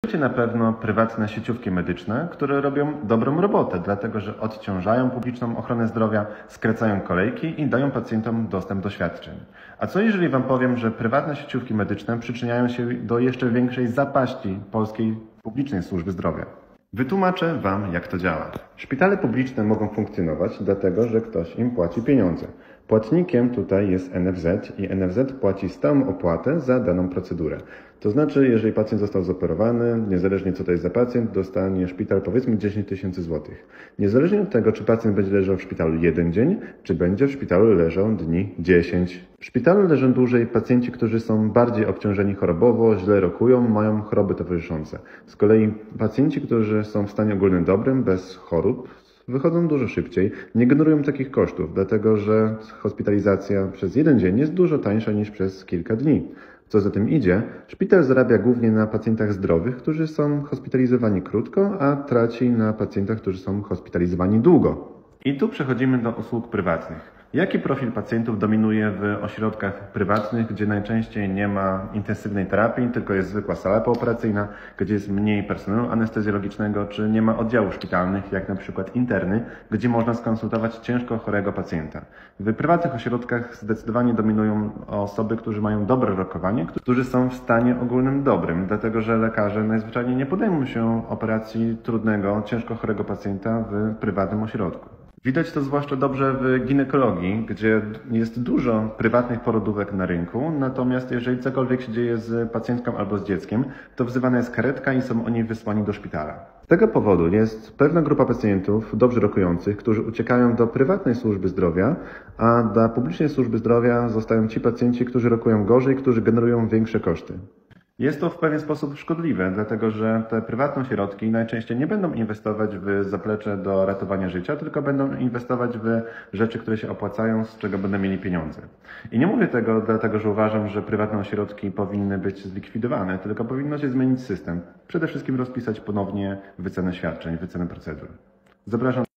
Na pewno prywatne sieciówki medyczne, które robią dobrą robotę, dlatego że odciążają publiczną ochronę zdrowia, skracają kolejki i dają pacjentom dostęp do świadczeń. A co jeżeli Wam powiem, że prywatne sieciówki medyczne przyczyniają się do jeszcze większej zapaści polskiej publicznej służby zdrowia? Wytłumaczę Wam, jak to działa. Szpitale publiczne mogą funkcjonować dlatego, że ktoś im płaci pieniądze. Płatnikiem tutaj jest NFZ i NFZ płaci stałą opłatę za daną procedurę. To znaczy, jeżeli pacjent został zoperowany, niezależnie co to jest za pacjent, dostanie szpital powiedzmy 10 000 złotych. Niezależnie od tego, czy pacjent będzie leżał w szpitalu 1 dzień, czy będzie w szpitalu leżał dni 10. W szpitalu leżą dłużej pacjenci, którzy są bardziej obciążeni chorobowo, źle rokują, mają choroby towarzyszące. Z kolei pacjenci, którzy są w stanie ogólnym dobrym, bez chorób, wychodzą dużo szybciej, nie generują takich kosztów, dlatego że hospitalizacja przez 1 dzień jest dużo tańsza niż przez kilka dni. Co za tym idzie, szpital zarabia głównie na pacjentach zdrowych, którzy są hospitalizowani krótko, a traci na pacjentach, którzy są hospitalizowani długo. I tu przechodzimy do usług prywatnych. Jaki profil pacjentów dominuje w ośrodkach prywatnych, gdzie najczęściej nie ma intensywnej terapii, tylko jest zwykła sala pooperacyjna, gdzie jest mniej personelu anestezjologicznego, czy nie ma oddziałów szpitalnych, jak na przykład interny, gdzie można skonsultować ciężko chorego pacjenta. W prywatnych ośrodkach zdecydowanie dominują osoby, którzy mają dobre rokowanie, którzy są w stanie ogólnym dobrym, dlatego że lekarze najzwyczajniej nie podejmą się operacji trudnego, ciężko chorego pacjenta w prywatnym ośrodku. Widać to zwłaszcza dobrze w ginekologii, gdzie jest dużo prywatnych porodówek na rynku, natomiast jeżeli cokolwiek się dzieje z pacjentką albo z dzieckiem, to wzywana jest karetka i są oni wysłani do szpitala. Z tego powodu jest pewna grupa pacjentów dobrze rokujących, którzy uciekają do prywatnej służby zdrowia, a dla publicznej służby zdrowia zostają ci pacjenci, którzy rokują gorzej, którzy generują większe koszty. Jest to w pewien sposób szkodliwe, dlatego że te prywatne ośrodki najczęściej nie będą inwestować w zaplecze do ratowania życia, tylko będą inwestować w rzeczy, które się opłacają, z czego będą mieli pieniądze. I nie mówię tego dlatego, że uważam, że prywatne ośrodki powinny być zlikwidowane, tylko powinno się zmienić system. Przede wszystkim rozpisać ponownie wycenę świadczeń, wycenę procedur. Zapraszam.